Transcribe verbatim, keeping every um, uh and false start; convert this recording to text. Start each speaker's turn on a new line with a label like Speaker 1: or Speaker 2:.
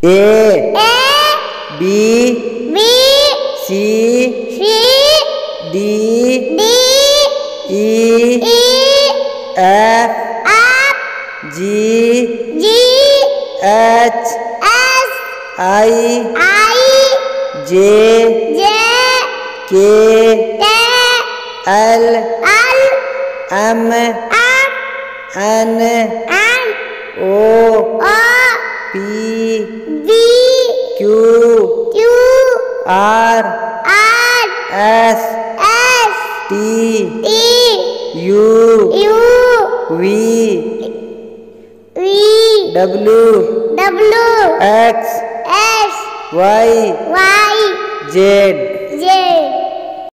Speaker 1: A
Speaker 2: A
Speaker 1: B
Speaker 2: B
Speaker 1: C
Speaker 2: C
Speaker 1: D
Speaker 2: D
Speaker 1: E
Speaker 2: E
Speaker 1: F
Speaker 2: F
Speaker 1: G
Speaker 2: G
Speaker 1: H
Speaker 2: S
Speaker 1: I
Speaker 2: I
Speaker 1: J
Speaker 2: J
Speaker 1: K
Speaker 2: K
Speaker 1: L
Speaker 2: L
Speaker 1: M
Speaker 2: M
Speaker 1: N
Speaker 2: N
Speaker 1: O
Speaker 2: O
Speaker 1: P
Speaker 2: B
Speaker 1: Q
Speaker 2: Q
Speaker 1: R
Speaker 2: R
Speaker 1: S
Speaker 2: S
Speaker 1: T
Speaker 2: T
Speaker 1: U
Speaker 2: U
Speaker 1: V
Speaker 2: V
Speaker 1: W
Speaker 2: W
Speaker 1: X
Speaker 2: S
Speaker 1: Y
Speaker 2: Y
Speaker 1: Z